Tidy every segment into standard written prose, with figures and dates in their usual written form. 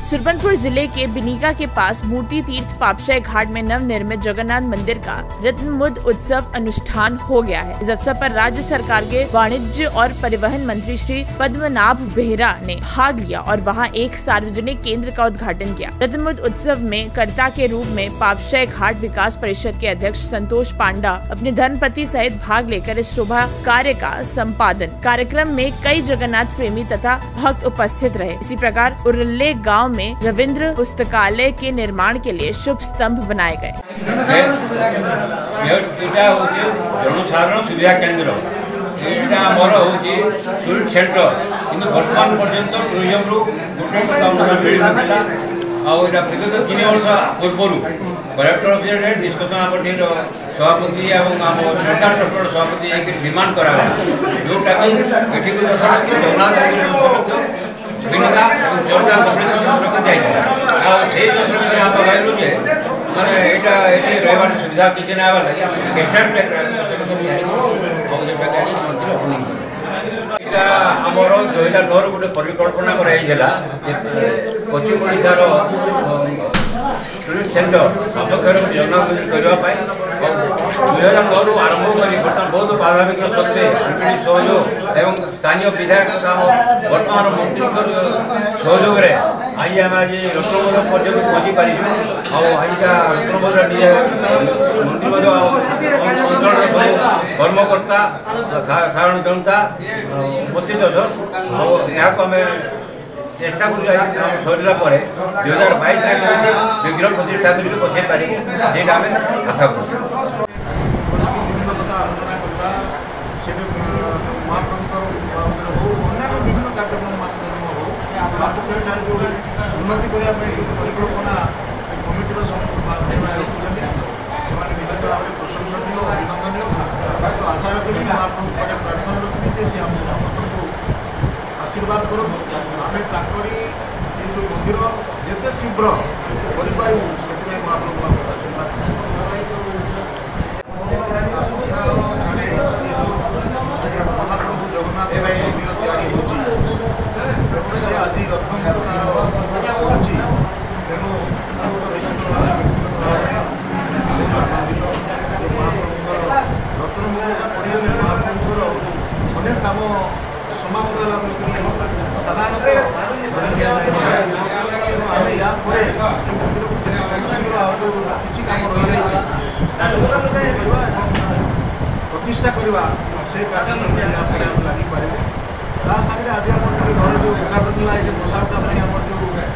सुरबनपुर जिले के बिनिका के पास मूर्ति तीर्थ पापशाही घाट में नव निर्मित जगन्नाथ मंदिर का रत्नमुद्र उत्सव अनुष्ठान हो गया है। इस अवसर पर राज्य सरकार के वाणिज्य और परिवहन मंत्री श्री पद्मनाभ बेहरा ने भाग लिया और वहां एक सार्वजनिक केंद्र का उद्घाटन किया। रत्नमुद्र उत्सव में कर्ता के रूप में पापशाही घाट विकास परिषद के अध्यक्ष संतोष पांडा अपने धर्मपति सहित भाग लेकर इस शोभा कार्य का संपादन। कार्यक्रम में कई जगन्नाथ प्रेमी तथा भक्त उपस्थित रहे। इसी प्रकार उरल्ले गाँव में रविंद्र पुस्तकालय के निर्माण के लिए शुभ स्तंभ बनाए गए। जनसाधारण सुविधा केंद्र टूरिस्ट सेंटर कि बर्तमान पर्यंत टूरिज्म गोटे अनुदान मिलता विगत 3 वर्ष पूर्व कलेक्टर अफिस डिस्कसन सभापति और सरकार ट्रस्ट सभापति डिमांड करा जोटा कि जगन्नाथ बिनिका जोरदा कॉम्पिटिशन जाइए आप भाई जे मैंने ये रही सुविधा किसी ना लगे आमर 2009 गोटे परिकल्पना कराइला पश्चिम ओडार टूरिस्ट सेंटर अक्षर जगन्नाथ मंदिर करने 2009 आरंभ कर बर्तमान बहुत बाधा विघ्न सत्वे सहयोग एवं स्थानीय विधायक बर्तमान मंत्री सहयोग आज आम आज रत्नमुद्र पर्यटन पहुँची पार आजका रत्नमुद्र मंत्री अंचल कर्मकर्ता साधारण जनता उपस्थित आम चेष्टा सरला 2022 विग्रह प्रतिष्ठा कर पहुँचे पारे आम आशा कर उन्नति करने परिकल्पना कमिटर निश्चित भाव में प्रशंसनीय अभिनंदनीय तो आशा रखी प्रार्थना रखी से आम समस्त आशीर्वाद करूँ आम जो मंदिर जिते शीघ्र कर आशीर्वाद महाप्रभु जगन्नाथ मंदिर तैयारी हो से आज रत्नमुद्र होची तेणु निश्चित भाव रत्नमुद्र पड़े महाप्रभुर अनेक कम समाप्त है साधारणतः आम या मंदिर को शीघ्र किसी कम रही प्रतिष्ठा करवा से कार्यक्रम लगी पारे सागे आज घर जो उद्घाटन प्रसाद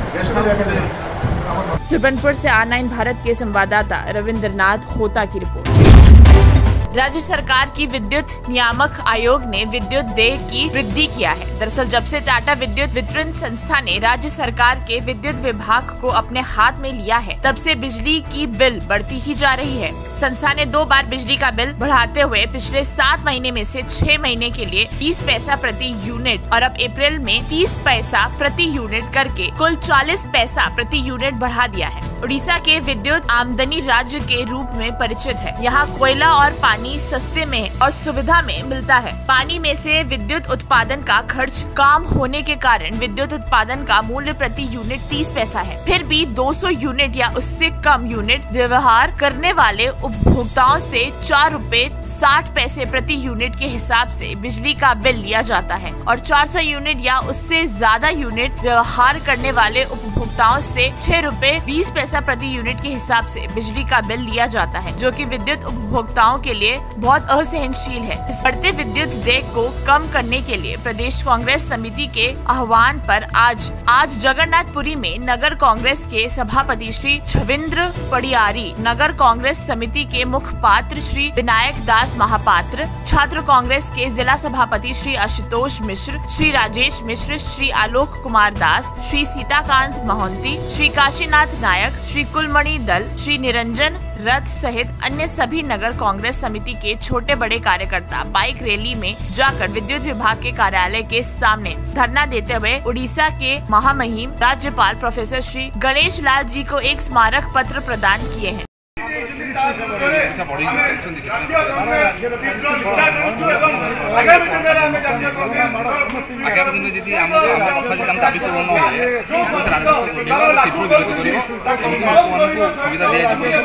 गेस्ट। सुरबनपुर से R9 भारत के संवाददाता रविंद्रनाथ होता की रिपोर्ट। राज्य सरकार की विद्युत नियामक आयोग ने विद्युत देय की वृद्धि किया है। दरअसल जब से टाटा विद्युत वितरण संस्था ने राज्य सरकार के विद्युत विभाग को अपने हाथ में लिया है, तब से बिजली की बिल बढ़ती ही जा रही है। संस्था ने 2 बार बिजली का बिल बढ़ाते हुए पिछले 7 महीने में से 6 महीने के लिए 30 पैसा प्रति यूनिट और अब अप्रैल में 30 पैसा प्रति यूनिट करके कुल 40 पैसा प्रति यूनिट बढ़ा दिया है। उड़ीसा के विद्युत आमदनी राज्य के रूप में परिचित है। यहाँ कोयला और पानी सस्ते में और सुविधा में मिलता है। पानी में से विद्युत उत्पादन का खर्च कम होने के कारण विद्युत उत्पादन का मूल्य प्रति यूनिट 30 पैसा है। फिर भी 200 यूनिट या उससे कम यूनिट व्यवहार करने वाले उपभोक्ताओं से 4 रुपए 60 पैसे प्रति यूनिट के हिसाब से बिजली का बिल लिया जाता है और 400 यूनिट या उससे ज्यादा यूनिट व्यवहार करने वाले उपभोक्ताओं से 6 रुपए 20 पैसा प्रति यूनिट के हिसाब से बिजली का बिल लिया जाता है, जो कि विद्युत उपभोक्ताओं के लिए बहुत असहनशील है। इस बढ़ते विद्युत देय को कम करने के लिए प्रदेश कांग्रेस समिति के आह्वान पर आज जगन्नाथपुरी में नगर कांग्रेस के सभापति श्री छविंद्र पड़ियारी, नगर कांग्रेस समिति के मुखपात्र श्री विनायक दास महापात्र, छात्र कांग्रेस के जिला सभापति श्री आशुतोष मिश्र, श्री राजेश मिश्र, श्री आलोक कुमार दास, श्री सीताकांत मोहंती, श्री काशीनाथ नायक, श्री कुलमणि दल, श्री निरंजन रथ सहित अन्य सभी नगर कांग्रेस समिति के छोटे बड़े कार्यकर्ता बाइक रैली में जाकर विद्युत विभाग के कार्यालय के सामने धरना देते हुए उड़ीसा के महामहिम राज्यपाल प्रोफेसर श्री गणेश लाल जी को एक स्मारक पत्र प्रदान किए हैं। आगामी दिन जी आम कथा दाबी पूरण हुए राजरास्ता तीव्र विरोध कर सुविधा दिया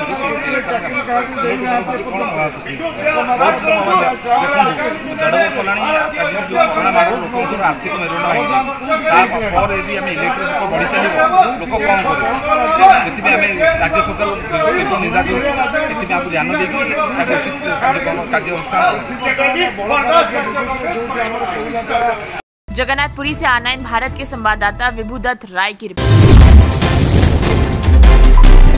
जो कोरोना माड़ लोक आर्थिक मेरुदंड पर यदि आम इलेक्ट्रिक शुल्क बढ़ी चलो लोक कौन करें आम राज्य सरकार तीव्र निंदा करूँ आपको ध्यान देगी उचित कार्यानुष्ठान। जगन्नाथपुरी से R9 भारत के संवाददाता विभू दत्त राय की रिपोर्ट।